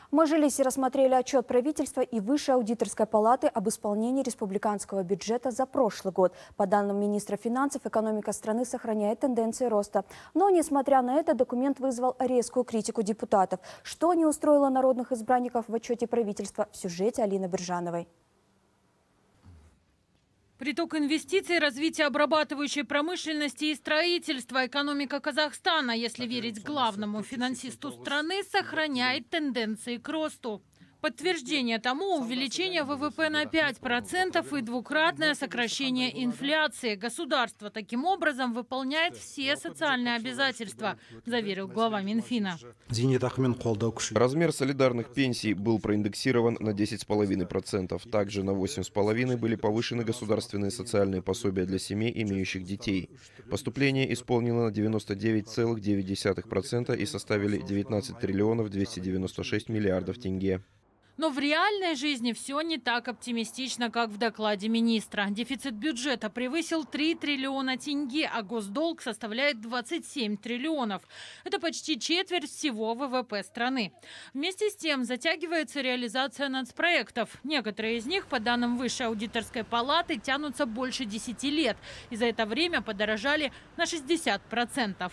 Мы жились и рассмотрели отчет правительства и Высшей аудиторской палаты об исполнении республиканского бюджета за прошлый год. По данным министра финансов, экономика страны сохраняет тенденции роста. Но, несмотря на это, документ вызвал резкую критику депутатов. Что не устроило народных избранников в отчете правительства, в сюжете Алины Бержановой. Приток инвестиций, развитие обрабатывающей промышленности и строительства. Экономика Казахстана, если верить главному финансисту страны, сохраняет тенденции к росту. Подтверждение тому увеличение ВВП на 5% и двукратное сокращение инфляции. Государство таким образом выполняет все социальные обязательства, заверил глава Минфина. Размер солидарных пенсий был проиндексирован на 10,5%. Также на 8,5% были повышены государственные социальные пособия для семей, имеющих детей. Поступления исполнены на 99,9% и составили 19 триллионов 296 миллиардов тенге. Но в реальной жизни все не так оптимистично, как в докладе министра. Дефицит бюджета превысил 3 триллиона тенге, а госдолг составляет 27 триллионов. Это почти четверть всего ВВП страны. Вместе с тем затягивается реализация нацпроектов. Некоторые из них, по данным Высшей аудиторской палаты, тянутся больше 10 лет. И за это время подорожали на 60%.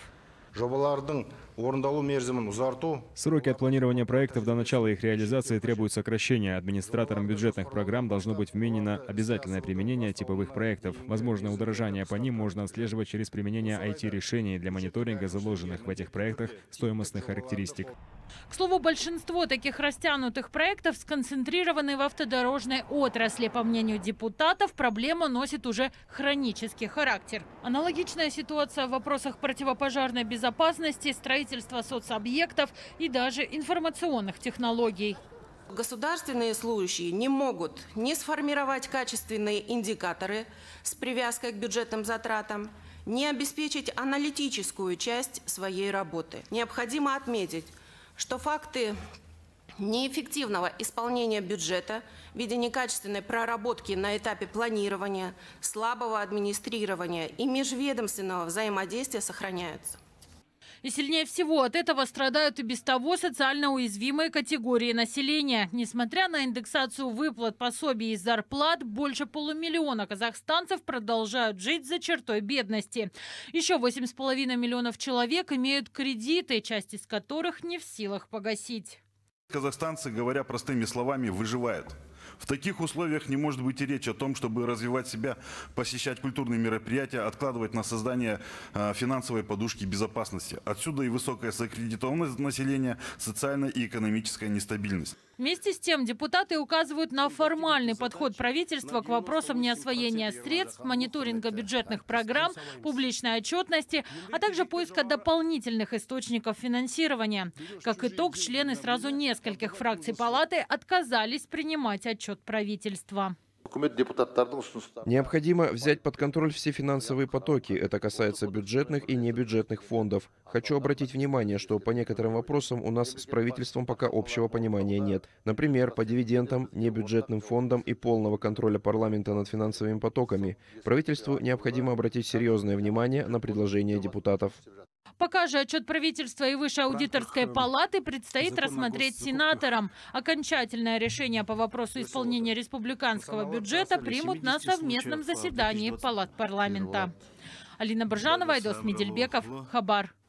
Сроки от планирования проектов до начала их реализации требуют сокращения. Администраторам бюджетных программ должно быть вменено обязательное применение типовых проектов. Возможное удорожание по ним можно отслеживать через применение IT-решений для мониторинга заложенных в этих проектах стоимостных характеристик. К слову, большинство таких растянутых проектов сконцентрированы в автодорожной отрасли. По мнению депутатов, проблема носит уже хронический характер. Аналогичная ситуация в вопросах противопожарной безопасности, строительства соцобъектов и даже информационных технологий. Государственные служащие не могут не сформировать качественные индикаторы с привязкой к бюджетным затратам, не обеспечить аналитическую часть своей работы. Необходимо отметить, что факты неэффективного исполнения бюджета в виде некачественной проработки на этапе планирования, слабого администрирования и межведомственного взаимодействия сохраняются. И сильнее всего от этого страдают и без того социально уязвимые категории населения. Несмотря на индексацию выплат, пособий и зарплат, больше полумиллиона казахстанцев продолжают жить за чертой бедности. Еще 8,5 миллионов человек имеют кредиты, часть из которых не в силах погасить. Казахстанцы, говоря простыми словами, выживают. В таких условиях не может быть и речи о том, чтобы развивать себя, посещать культурные мероприятия, откладывать на создание финансовой подушки безопасности. Отсюда и высокая закредитованность населения, социальная и экономическая нестабильность. Вместе с тем депутаты указывают на формальный подход правительства к вопросам неосвоения средств, мониторинга бюджетных программ, публичной отчетности, а также поиска дополнительных источников финансирования. Как итог, члены сразу нескольких фракций палаты отказались принимать отчет правительства. Необходимо взять под контроль все финансовые потоки. Это касается бюджетных и небюджетных фондов. Хочу обратить внимание, что по некоторым вопросам у нас с правительством пока общего понимания нет. Например, по дивидендам, небюджетным фондам и полного контроля парламента над финансовыми потоками. Правительству необходимо обратить серьезное внимание на предложения депутатов. Пока же отчет правительства и Высшей аудиторской палаты предстоит рассмотреть сенаторам. Окончательное решение по вопросу исполнения республиканского бюджета примут на совместном заседании палат парламента. Алина Бержанова, Айдос Медельбеков, Хабар.